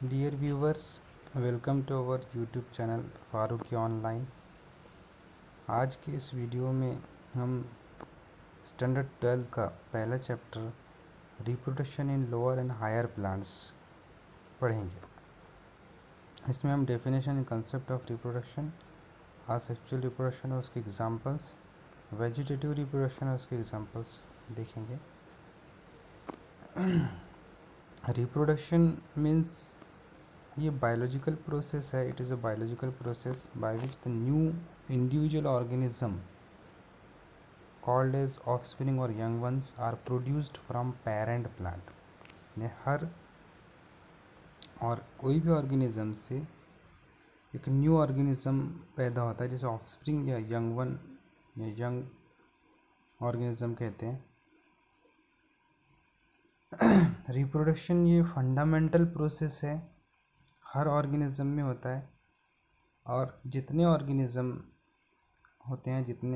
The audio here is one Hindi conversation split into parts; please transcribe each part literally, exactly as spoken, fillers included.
Dear viewers, welcome to our YouTube channel Farooqui online. आज के इस वीडियो में हम स्टैंडर्ड ट्वेल्व का पहला chapter reproduction in lower and higher plants पढ़ेंगे। इसमें हम definition and concept of reproduction, asexual reproduction और उसके एग्जांपल्स, वेजिटेटिव रिप्रोडक्शन और उसके एग्जांपल्स देखेंगे। रिप्रोडक्शन मीन्स ये बायोलॉजिकल प्रोसेस है। It is a biological process by which the new individual organism called as offspring और young ones are produced from parent plant. ने हर और कोई भी ऑर्गेनिज्म से एक न्यू ऑर्गेनिज्म पैदा होता है, जिसे ऑफस्प्रिंग या यंग वन या यंग ऑर्गेनिज्म कहते हैं। रिप्रोडक्शन ये फंडामेंटल प्रोसेस है, हर ऑर्गेनिज्म में होता है। और जितने ऑर्गेनिज्म होते हैं, जितने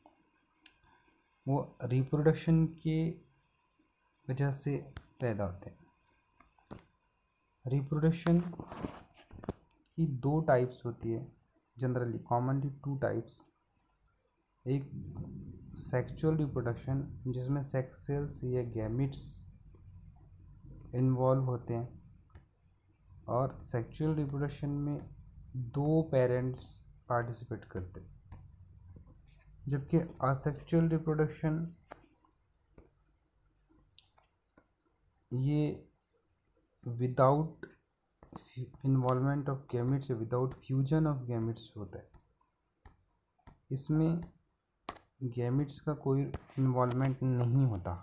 वो रिप्रोडक्शन के वजह से पैदा होते हैं। रिप्रोडक्शन की दो टाइप्स होती है, जनरली कॉमनली टू टाइप्स। एक सेक्सुअल रिप्रोडक्शन, जिसमें सेक्स सेल्स या गैमिट्स इन्वॉल्व होते हैं, और सेक्सुअल रिप्रोडक्शन में दो पेरेंट्स पार्टिसिपेट करते हैं। जबकि असेक्सुअल रिप्रोडक्शन ये विदाउट इन्वॉल्वमेंट ऑफ गैमेट्स या विदाउट फ्यूजन ऑफ गैमेट्स होता है। इसमें गैमेट्स का कोई इन्वॉल्वमेंट नहीं होता।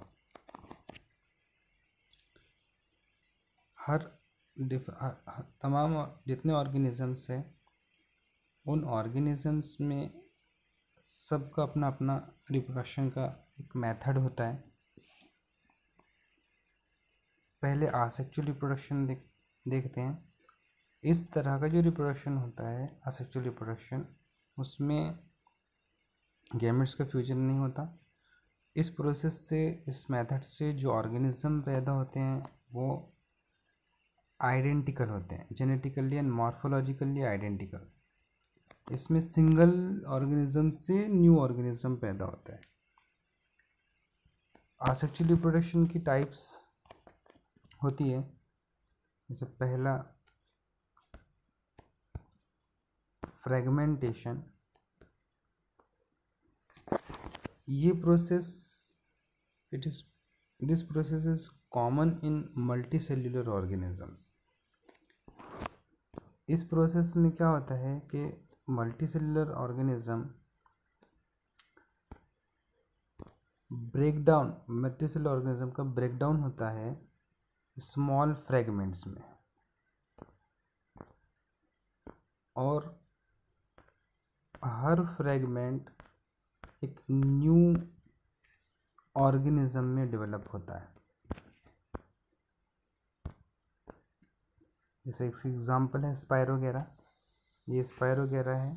हर तमाम जितने ऑर्गेनिजम्स हैं, उन ऑर्गेनिजम्स में सबका अपना अपना रिप्रोडक्शन का एक मेथड होता है। पहले असेक्सुअल रिप्रोडक्शन देख देखते हैं। इस तरह का जो रिप्रोडक्शन होता है, असेक्सुअल रिप्रोडक्शन, उसमें गैमेट्स का फ्यूजन नहीं होता। इस प्रोसेस से, इस मेथड से जो ऑर्गेनिज्म पैदा होते हैं वो आइडेंटिकल होते हैं, जेनेटिकली एंड मॉर्फोलॉजिकली आइडेंटिकल। इसमें सिंगल ऑर्गेनिज्म से न्यू ऑर्गेनिज्म पैदा होता है। असेक्सुअल रिप्रोडक्शन की टाइप्स होती है, जैसे पहला फ्रेगमेंटेशन। ये process it is this process is common in multicellular organisms. इस प्रोसेस में क्या होता है कि multicellular organism breakdown multicellular organism का ब्रेकडाउन होता है स्मॉल फ्रेगमेंट्स में, और हर फ्रेगमेंट एक न्यू ऑर्गेनिज्म में डेवलप होता है। जैसे एक एग्जांपल है स्पाइरोगेरा। ये स्पाइरोगेरा है,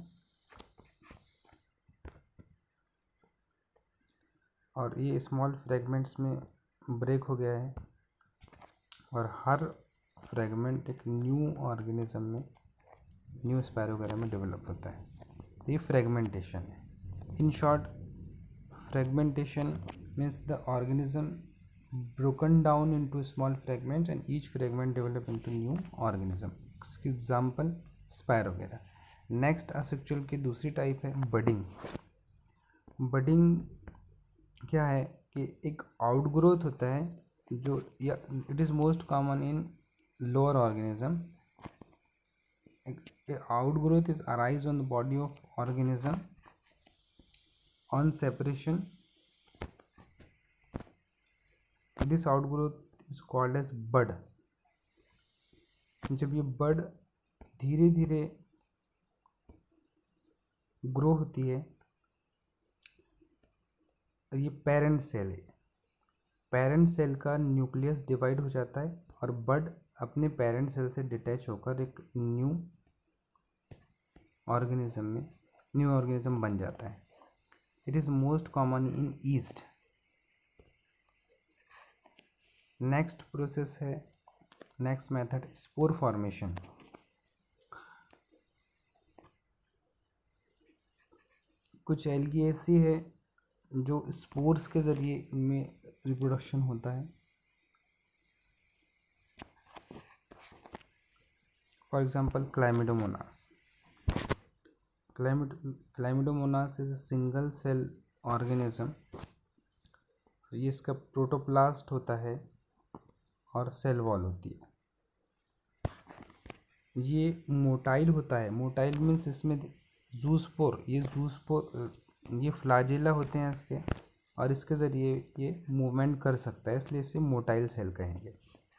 और ये स्मॉल फ्रेगमेंट्स में ब्रेक हो गया है, और हर फ्रेगमेंट एक न्यू ऑर्गेनिज्म में, न्यू स्पाइरोगेरा में डेवलप होता है। तो ये फ्रेगमेंटेशन है। In short, fragmentation means the organism broken down into small fragments and each fragment develop into new organism. Example spirogyra. Next asexual की दूसरी टाइप है बडिंग। बडिंग क्या है कि एक आउटग्रोथ होता है, जो या it is most common in lower organism. Outgrowth is arise on the body of organism on separation. This outgrowth is called as bud. जब ये बड धीरे धीरे ग्रो होती है, ये पेरेंट सेल है। पेरेंट सेल का न्यूक्लियस डिवाइड हो जाता है, और बड अपने पेरेंट सेल से डिटैच होकर एक न्यू ऑर्गेनिज्म में न्यू ऑर्गेनिज्म बन जाता है। It is most common in yeast. Next process है नेक्स्ट मेथड स्पोर फॉर्मेशन। कुछ एल्गी ऐसी है जो स्पोर्स के ज़रिए इनमें रिप्रोडक्शन होता है। For example chlamydomonas. Chlamyd chlamydomonas is a single cell organism. ये इसका प्रोटोप्लास्ट होता है और सेल वॉल होती है। ये मोटाइल होता है। मोटाइल मीन्स इसमें जूस्पोर, ये जूस्पोर ये फ्लाजेला होते हैं इसके, और इसके ज़रिए ये मूवमेंट कर सकता है, इसलिए इसे मोटाइल सेल कहेंगे।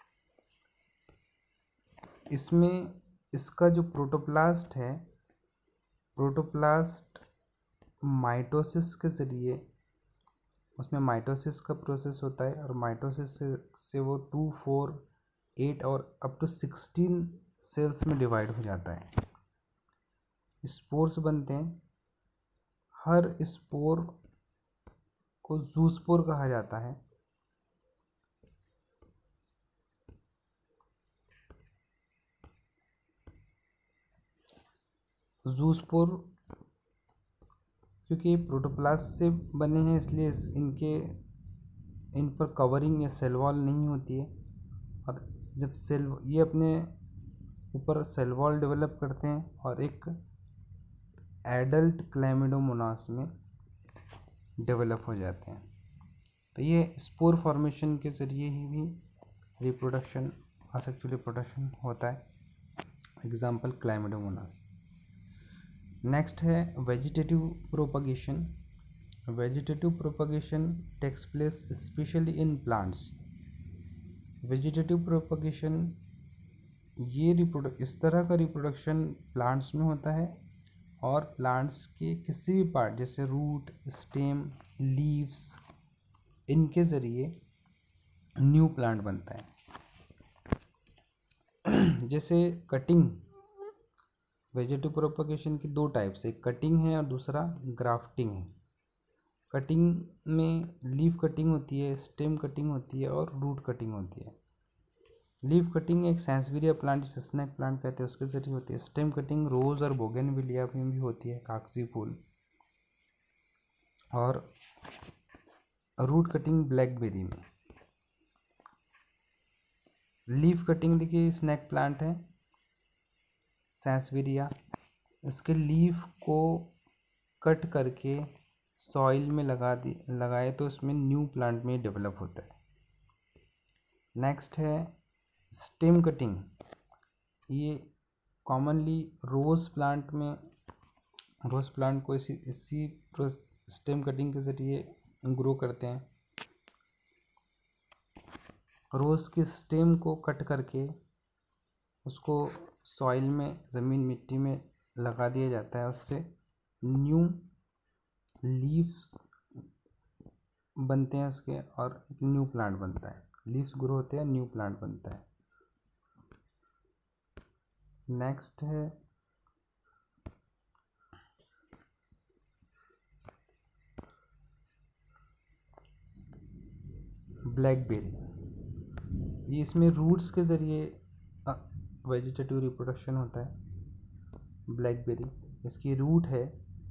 इसमें इसका जो प्रोटोप्लास्ट है, प्रोटोप्लास्ट माइटोसिस के ज़रिए, उसमें माइटोसिस का प्रोसेस होता है, और माइटोसिस से, से वो टू फोर एट और अप टू सिक्सटीन सेल्स में डिवाइड हो जाता है। स्पोर्स बनते हैं। हर स्पोर को जूस्पोर कहा जाता है। जूस्पोर क्योंकि ये प्रोटोप्लास्ट से बने हैं, इसलिए इनके इन पर कवरिंग या सेल वॉल नहीं होती है, और जब सेल ये अपने ऊपर सेल वॉल डेवलप करते हैं और एक एडल्ट क्लैमिडोमोनास में डेवलप हो जाते हैं। तो ये स्पोर फॉर्मेशन के ज़रिए ही भी रिप्रोडक्शन, असेक्सुअल रिप्रोडक्शन होता है। Example chlamydomonas. नेक्स्ट है vegetative propagation. Vegetative propagation takes place specially in plants. Vegetative propagation ये रिप्रोडक्ट इस तरह का रिप्रोडक्शन प्लांट्स में होता है, और प्लांट्स के किसी भी पार्ट जैसे रूट, स्टेम, लीव्स, इनके ज़रिए न्यू प्लांट बनता है। जैसे कटिंग, वेजिटेटिव प्रोपगेशन की दो टाइप्स है, एक कटिंग है और दूसरा ग्राफ्टिंग है। कटिंग में लीफ कटिंग होती है, स्टेम कटिंग होती है और रूट कटिंग होती है। लीफ कटिंग एक सैंसविरिया प्लांट, जिसे स्नैक प्लांट कहते हैं, उसके जरिए होती है। स्टेम कटिंग रोज़ और बोगेनविलिया में भी होती है, कागजी फूल। और रूट कटिंग ब्लैकबेरी में। लीफ कटिंग देखिए स्नैक प्लांट है सैंसविरिया, इसके लीफ को कट करके सॉइल में लगा दी लगाए तो इसमें न्यू प्लांट में डेवलप होता है। नेक्स्ट है स्टेम कटिंग। ये कॉमनली रोज़ प्लांट में, रोज़ प्लांट को इसी इसी स्टेम कटिंग के ज़रिए ग्रो करते हैं। रोज़ के स्टेम को कट करके उसको सॉइल में, ज़मीन मिट्टी में लगा दिया जाता है, उससे न्यू लीव्स बनते हैं उसके, और एक न्यू प्लांट बनता है। लीव्स ग्रो होते हैं, न्यू प्लांट बनता है। नेक्स्ट है ब्लैकबेरी। ये इसमें रूट्स के ज़रिए वेजिटेटिव रिप्रोडक्शन होता है। ब्लैकबेरी, इसकी रूट है,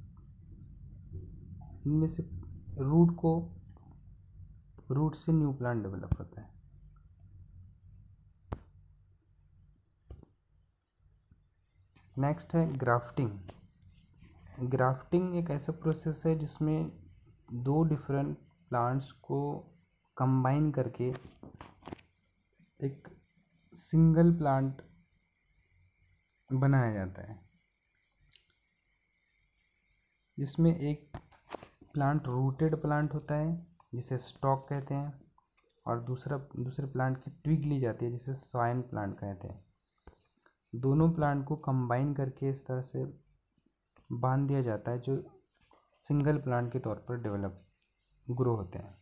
इनमें से रूट को रूट से न्यू प्लांट डेवलप होता है। नेक्स्ट है ग्राफ्टिंग। ग्राफ्टिंग एक ऐसा प्रोसेस है जिसमें दो डिफरेंट प्लांट्स को कंबाइन करके एक सिंगल प्लांट बनाया जाता है, जिसमें एक प्लांट रूटेड प्लांट होता है जिसे स्टॉक कहते हैं, और दूसरा दूसरे प्लांट की ट्विग ली जाती है जिसे साइन प्लांट कहते हैं। दोनों प्लांट को कंबाइन करके इस तरह से बांध दिया जाता है जो सिंगल प्लांट के तौर पर डेवलप ग्रो होते हैं।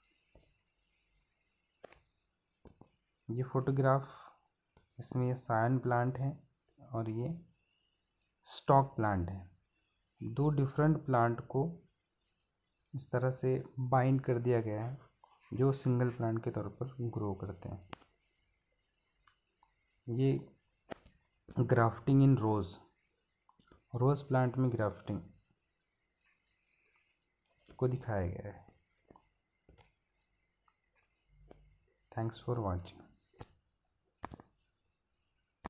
ये फोटोग्राफ, इसमें ये साइन प्लांट है और ये स्टॉक प्लांट है। दो डिफरेंट प्लांट को इस तरह से बाइंड कर दिया गया है जो सिंगल प्लांट के तौर पर ग्रो करते हैं। ये grafting in rose, rose plant में ग्राफ्टिंग को दिखाया गया है। Thanks for watching.